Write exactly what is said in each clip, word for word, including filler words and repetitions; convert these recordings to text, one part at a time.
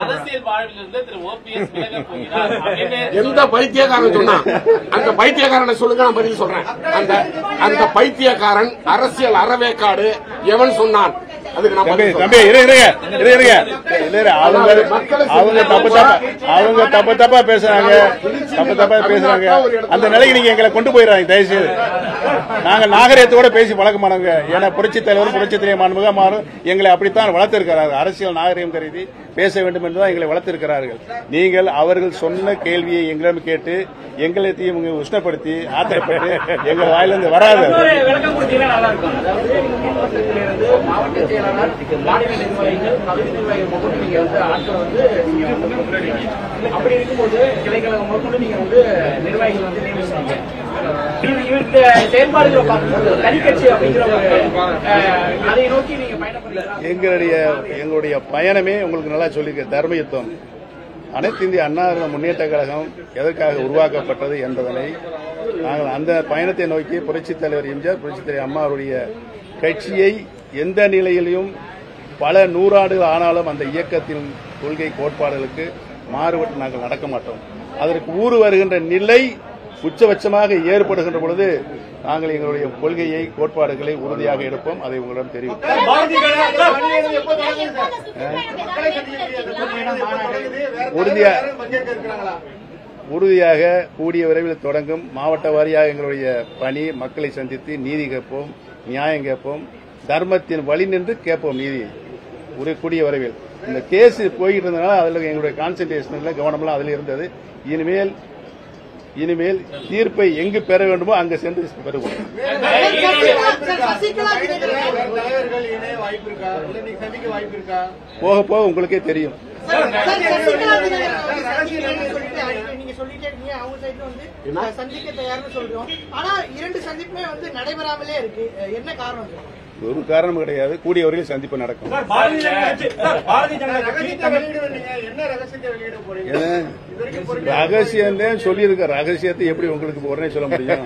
எந்த பைத்தியக்காரன் சொன்னா அந்த பைத்தியக்காரனை சொல்லுங்க, நான் பதில் சொல்றேன். அந்த அந்த பைத்தியக்காரன் அரசியல் அறவேக்காடு எவன் சொன்னான்? அதுக்கு நான் தம்பி இருங்க இருங்க அவங்க அவங்க தப்பு தப்பா அவங்க தப்பு தப்பா பேசுறாங்க, தப்பு தப்பா பேசுறாங்க. அந்த நிலைக்கு நீங்க எங்களை கொண்டு போயிடறாங்க. தயவுசெய்து நாங்க நாகரிகத்தோட பேசி பழக்கமானவங்க. ஏன்னா புரட்சி தலைவர் புரட்சி தலைவர் மாறும் எங்களை அப்படித்தான் வளர்த்திருக்கிறார்கள். அரசியல் நாகரிகம் கருதி பேச வேண்டும் என்றுதான் எங்களை வளர்த்திருக்கிறார்கள். நீங்கள் அவர்கள் சொன்ன கேள்வியை எங்களிடம் கேட்டு எங்களையும் உஷ்ணப்படுத்தி ஆத்திரப்பட்டு எங்கள் வாயிலிருந்து வராது. அப்படி இருக்கும்போது கிளைக்கழகம் முதற்கொண்டு நீங்க வந்து நிர்வாகிகள் வந்து நியமிச்சாங்க. செயல்பாடுகளை பார்க்கும்போது தனிக்கட்சி அப்படிங்கிற அதை நோக்கி நீங்க பயணப்படுறீங்க. எங்களுடைய எங்களுடைய பயணமே உங்களுக்கு நல்லா சொல்லியிருக்க தர்மயுத்தம். அனைத்து இந்திய அண்ணா முன்னேற்ற கழகம் எதற்காக உருவாக்கப்பட்டது என்பதனை நாங்கள் அந்த பயணத்தை நோக்கி புரட்சித் தலைவர் எம்ஜிஆர் புரட்சித் தலைவர் அம்மா அவருடைய கட்சியை எந்த நிலையிலும் பல நூறாண்டுகள் ஆனாலும் அந்த இயக்கத்தின் கொள்கை கோட்பாடுகளுக்கு மாறுபட்டு நாங்கள் நடக்க மாட்டோம். அதற்கு ஊறு வருகின்ற நிலை உச்சபட்சமாக ஏற்படுகின்ற பொழுது நாங்கள் எங்களுடைய கொள்கையை கோட்பாடுகளை உறுதியாக எடுப்போம். அதை உங்களிடம் தெரிவிப்போம். உறுதியாக கூடிய விரைவில் தொடங்கும். மாவட்ட வாரியாக எங்களுடைய பணி மக்களை சந்தித்து நீதி கேட்போம், நியாயம் கேட்போம், தர்மத்தின் வழி நின்று கேட்போம் நீதி. கூடிய விரைவில் இந்த கேஸ் போயிட்டு இருந்தனால அதில் எங்களுடைய கான்சன்ட்ரேஷன் கவனம்லாம் அதில் இருந்தது. இனிமேல் இனிமேல் தீர்ப்பை எங்கு பெற வேண்டுமோ அங்கு சென்று பெறுவோம். போக போக உங்களுக்கே தெரியும். சந்திக்க தயார்னு சொல்றோம். ஆனா இரண்டு சந்திப்புமே வந்து நடைபெறாமலே இருக்கு. என்ன காரணம்? ஒரு காரணம் கிடையாது. கூடிய வரையில் சந்திப்பு நடக்கும். ரகசியம் தான் சொல்லியிருக்க. ரகசியத்தை எப்படி உங்களுக்கு உடனே சொல்ல முடியும்?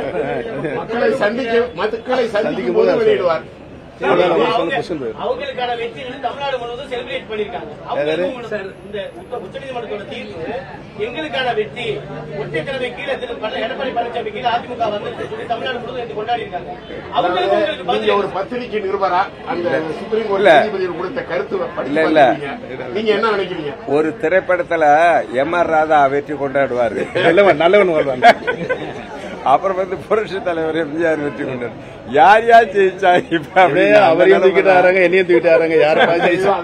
சந்திக்கும் போது வெளியிடுவார். அவங்களுக்கான வெற்றி தமிழ்நாடு முழுவதும் செலிப்ரேட் பண்ணிருக்காங்க. உச்சநீதிமன்றத்தோட தீர்ப்பு எங்களுக்கான வெற்றி ஒற்றை தலைமை கீழே எடப்பாடி பழனிசாமி கீழே அதிமுக வந்து தமிழ்நாடு முழுவதும் கொண்டாடி இருக்காங்க. அவங்களுக்கு ஒரு பத்திரிகை நிருபரா அந்த சுப்ரீம் கோர்ட் நீதிபதி கொடுத்த கருத்து இல்ல இல்ல நீங்க என்ன நினைக்கிறீங்க? ஒரு திரைப்படத்துல எம் ஆர் ராதா வெற்றி கொண்டாடுவாரு, நல்லவன் வருவாங்க. அப்புறம் வந்து புரட்சி தலைவர் எம்ஜிஆர் வெற்றி கொண்டாரு. யார் யார் ஜெயிச்சா இப்ப அப்படியே அவரையும் தூக்கிட்டாருங்க, என்னையும் தூக்கிட்டாருங்க. யாரும்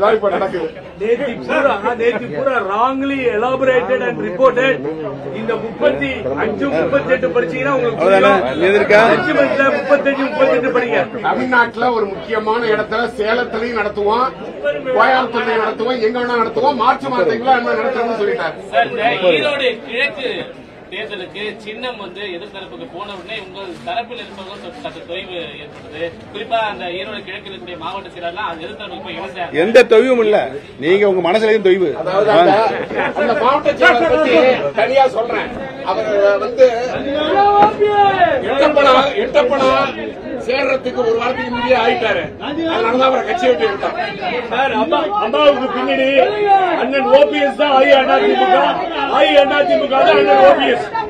நேற்று பூரா ராங்லி எலாபரேட்டட் அண்ட் ரிப்போர்ட்டட். இந்த முப்பத்தி அஞ்சு முப்பத்தி எட்டு படிச்சீங்கன்னா உங்களுக்கு முப்பத்தஞ்சு முப்பத்தி எட்டு படிங்க. தமிழ்நாட்டுல ஒரு முக்கியமான இடத்துல சேலத்திலையும் நடத்துவோம், கோயம்புத்தூர்லையும் நடத்துவோம், எங்க வேணா நடத்துவோம். மார்ச் மாதத்துக்குள்ள நடத்துறோம்னு சொல்லிட்டாரு. ஈரோடு கிழக்கு தேர்தலுக்கு சின்னம் வந்து எதிர்த்தரப்புக்கு போன உடனே உங்கள் தரப்பில் இருப்பவர்கள் சற்று தொய்வு ஏற்பட்டது. குறிப்பா அந்த ஈரோடு கிழக்கு இருக்கக்கூடிய மாவட்ட செயலர்லாம் அது எதிர்த்தரப்புக்கு போய் இணைச்சாங்க. எந்த தொய்வும் இல்ல. நீங்க உங்க மனசுலயும் தொய்வு. அந்த மாவட்ட செயலர் பத்தி சரியா சொல்றேன். அவர் வந்து எட்டப்பனா எட்டப்பனா சேர்றதுக்கு ஒரு வாரத்துக்கு முன்னாடியே ஆயிட்டாரு. அதனாலதான் அவரை கட்சி விட்டு இருந்தார். அம்மாவுக்கு பின்னாடி அண்ணன் ஓபிஎஸ் தான் அதிமுக, அதிமுக தான் அண்ணன் ஓபிஎஸ்.